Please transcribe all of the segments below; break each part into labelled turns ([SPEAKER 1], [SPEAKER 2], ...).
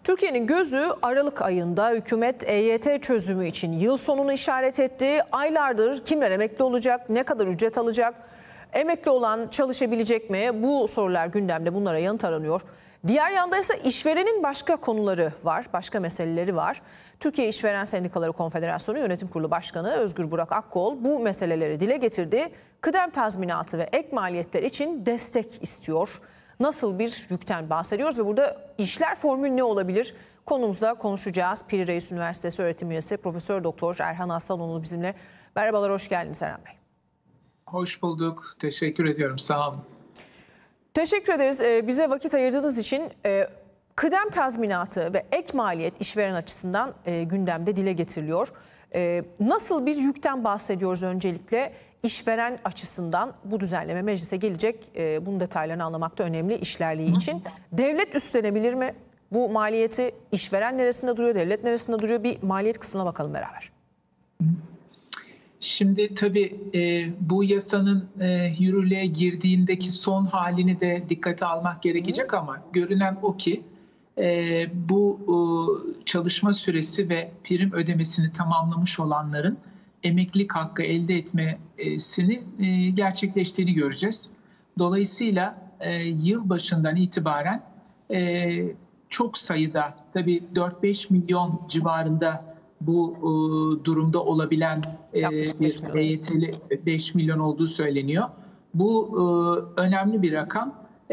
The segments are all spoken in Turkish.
[SPEAKER 1] Türkiye'nin gözü Aralık ayında hükümet EYT çözümü için yıl sonunu işaret etti. Aylardır kimler emekli olacak, ne kadar ücret alacak, emekli olan çalışabilecek mi? Bu sorular gündemde, bunlara yanıt aranıyor. Diğer yanda ise işverenin başka konuları var, başka meseleleri var. Türkiye İşveren Sendikaları Konfederasyonu Yönetim Kurulu Başkanı Özgür Burak Akkol bu meseleleri dile getirdi. Kıdem tazminatı ve ek maliyetler için destek istiyor. Nasıl bir yükten bahsediyoruz ve burada işler formülü ne olabilir? Konumuzda konuşacağız. Piri Reis Üniversitesi öğretim üyesi Profesör Doktor Erhan Aslanoğlu bizimle. Merhabalar, hoş geldiniz Erhan Bey.
[SPEAKER 2] Hoş bulduk. Teşekkür ediyorum. Sağ olun.
[SPEAKER 1] Teşekkür ederiz. Bize vakit ayırdığınız için kıdem tazminatı ve ek maliyet işveren açısından gündemde dile getiriliyor. Nasıl bir yükten bahsediyoruz öncelikle? İşveren açısından bu düzenleme meclise gelecek. Bunun detaylarını anlamak da önemli işlerliği için. Devlet üstlenebilir mi? Bu maliyeti işveren neresinde duruyor, devlet neresinde duruyor? Bir maliyet kısmına bakalım beraber.
[SPEAKER 2] Şimdi tabii bu yasanın yürürlüğe girdiğindeki son halini de dikkate almak gerekecek ama görünen o ki bu çalışma süresi ve prim ödemesini tamamlamış olanların emeklilik hakkı elde etmesini gerçekleştiğini göreceğiz. Dolayısıyla yıl başından itibaren çok sayıda, tabii 4-5 milyon civarında bu durumda olabilen bir EYT'li 5 milyon olduğu söyleniyor. Bu önemli bir rakam.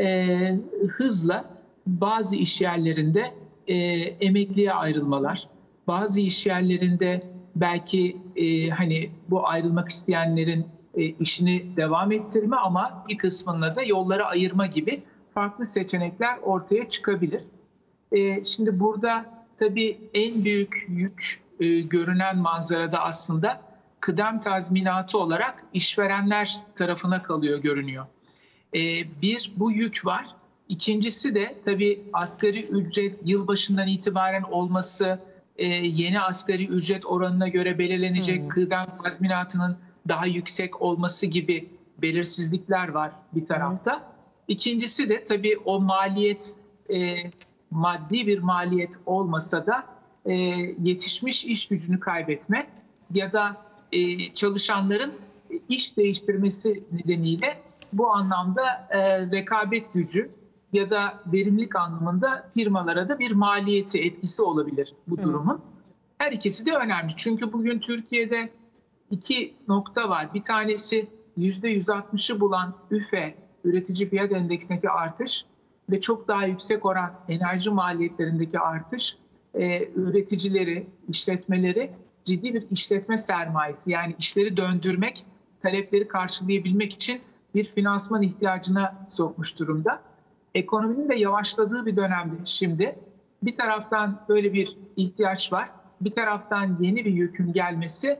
[SPEAKER 2] Hızla bazı işyerlerinde emekliye ayrılmalar, bazı işyerlerinde belki hani bu ayrılmak isteyenlerin işini devam ettirme ama bir kısmında da yolları ayırma gibi farklı seçenekler ortaya çıkabilir. Şimdi burada tabii en büyük yük görünen manzarada aslında kıdem tazminatı olarak işverenler tarafına kalıyor görünüyor. Bir, bu yük var. İkincisi de tabii asgari ücret yılbaşından itibaren olması, yeni asgari ücret oranına göre belirlenecek kıdem tazminatının daha yüksek olması gibi belirsizlikler var bir tarafta. İkincisi de tabii o maliyet maddi bir maliyet olmasa da yetişmiş iş gücünü kaybetme ya da çalışanların iş değiştirmesi nedeniyle bu anlamda rekabet gücü ya da verimlilik anlamında firmalara da bir maliyeti, etkisi olabilir bu durumun. Her ikisi de önemli. Çünkü bugün Türkiye'de iki nokta var. Bir tanesi %160'ı bulan ÜFE, üretici fiyat endeksindeki artış ve çok daha yüksek oran enerji maliyetlerindeki artış, üreticileri, işletmeleri ciddi bir işletme sermayesi, yani işleri döndürmek, talepleri karşılayabilmek için bir finansman ihtiyacına sokmuş durumda. Ekonominin de yavaşladığı bir dönemde şimdi bir taraftan böyle bir ihtiyaç var, bir taraftan yeni bir yükün gelmesi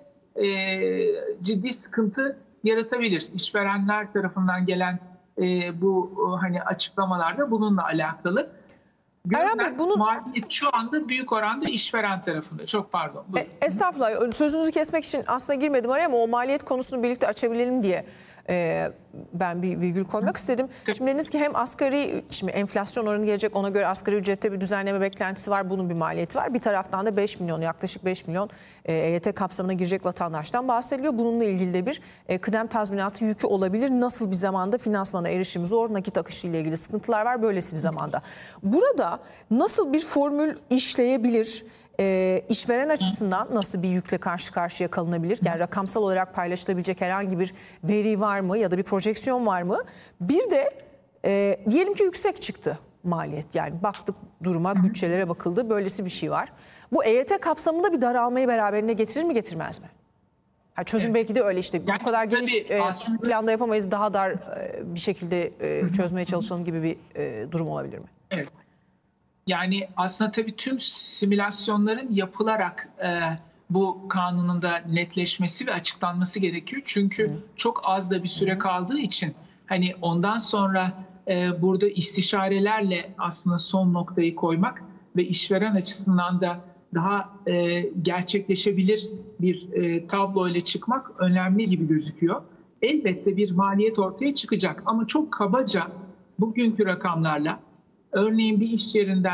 [SPEAKER 2] ciddi sıkıntı yaratabilir. İşverenler tarafından gelen bu hani açıklamalarda bununla alakalı. Görünen maliyet şu anda büyük oranda işveren tarafında. Çok pardon.
[SPEAKER 1] Estağfurullah, sözünüzü kesmek için aslında girmedim araya ama o maliyet konusunu birlikte açabilelim diye ben bir virgül koymak istedim. Şimdi dediniz ki hem asgari, şimdi enflasyon oranı gelecek, ona göre asgari ücrette bir düzenleme beklentisi var, bunun bir maliyeti var. Bir taraftan da 5 milyon, yaklaşık 5 milyon EYT kapsamına girecek vatandaştan bahsediliyor. Bununla ilgili de bir kıdem tazminatı yükü olabilir. Nasıl bir zamanda finansmana erişim zor, nakit akışı ile ilgili sıkıntılar var böylesi bir zamanda. Burada nasıl bir formül işleyebilir? İşveren açısından nasıl bir yükle karşı karşıya kalınabilir? Yani rakamsal olarak paylaşılabilecek herhangi bir veri var mı ya da bir projeksiyon var mı? Bir de diyelim ki yüksek çıktı maliyet, yani baktık duruma, bütçelere bakıldı, böylesi bir şey var. Bu EYT kapsamında bir daralmayı beraberine getirir mi, getirmez mi? Çözüm belki de öyle, işte yani bu kadar geniş planda yapamayız, daha dar bir şekilde çözmeye çalışalım gibi bir durum olabilir mi?
[SPEAKER 2] Evet. Yani aslında tabii tüm simülasyonların yapılarak bu kanunun da netleşmesi ve açıklanması gerekiyor. Çünkü çok az da bir süre kaldığı için hani ondan sonra burada istişarelerle aslında son noktayı koymak ve işveren açısından da daha gerçekleşebilir bir tablo ile çıkmak önemli gibi gözüküyor. Elbette bir maliyet ortaya çıkacak ama çok kabaca bugünkü rakamlarla, örneğin bir iş yerinden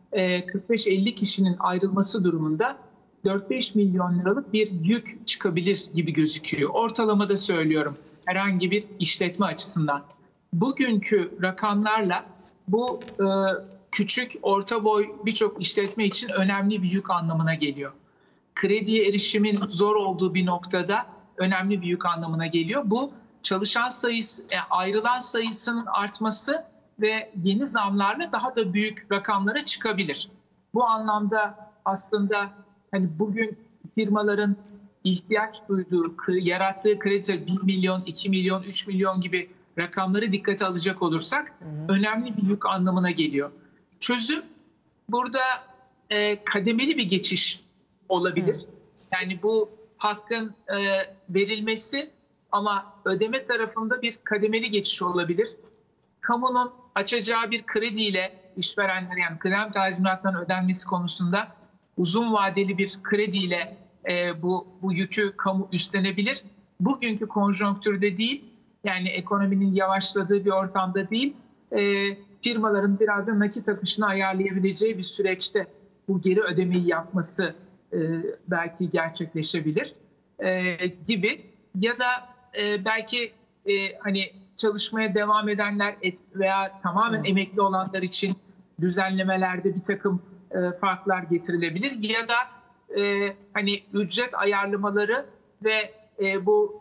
[SPEAKER 2] 45-50 kişinin ayrılması durumunda 4-5 milyon liralık bir yük çıkabilir gibi gözüküyor. Ortalamada söylüyorum, herhangi bir işletme açısından. Bugünkü rakamlarla bu küçük, orta boy birçok işletme için önemli bir yük anlamına geliyor. Krediye erişimin zor olduğu bir noktada önemli bir yük anlamına geliyor. Bu çalışan sayısı, ayrılan sayısının artması ve yeni zamlarla daha da büyük rakamlara çıkabilir. Bu anlamda aslında hani bugün firmaların ihtiyaç duyduğu, yarattığı kredi 1 milyon, 2 milyon, 3 milyon gibi rakamları dikkate alacak olursak önemli bir yük anlamına geliyor. Çözüm burada kademeli bir geçiş olabilir. Yani bu hakkın verilmesi ama ödeme tarafında bir kademeli geçiş olabilir. Kamunun açacağı bir krediyle işverenlere, yani kıdem tazminatlarının ödenmesi konusunda uzun vadeli bir krediyle bu yükü kamu üstlenebilir. Bugünkü konjonktürde değil, yani ekonominin yavaşladığı bir ortamda değil, firmaların biraz da nakit akışını ayarlayabileceği bir süreçte bu geri ödemeyi yapması belki gerçekleşebilir gibi. Ya da belki hani çalışmaya devam edenler veya tamamen emekli olanlar için düzenlemelerde bir takım farklar getirilebilir. Ya da hani ücret ayarlamaları ve bu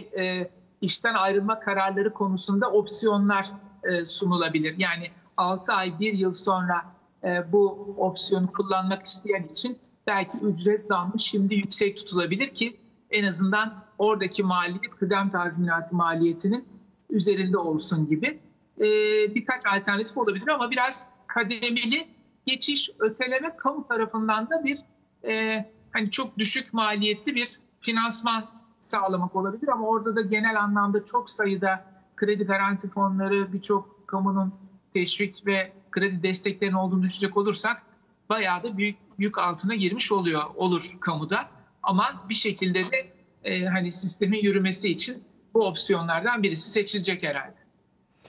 [SPEAKER 2] işten ayrılma kararları konusunda opsiyonlar sunulabilir. Yani 6 ay, 1 yıl sonra bu opsiyonu kullanmak isteyen için belki ücret zammı şimdi yüksek tutulabilir ki en azından oradaki maliyet kıdem tazminatı maliyetinin üzerinde olsun gibi birkaç alternatif olabilir ama biraz kademeli geçiş, öteleme, kamu tarafından da bir hani çok düşük maliyetli bir finansman sağlamak olabilir ama orada da genel anlamda çok sayıda kredi garanti fonları, birçok kamunun teşvik ve kredi desteklerinin olduğunu düşünecek olursak bayağı da büyük yük altına girmiş olur kamuda. Ama bir şekilde de hani sistemin yürümesi için bu opsiyonlardan birisi seçilecek herhalde.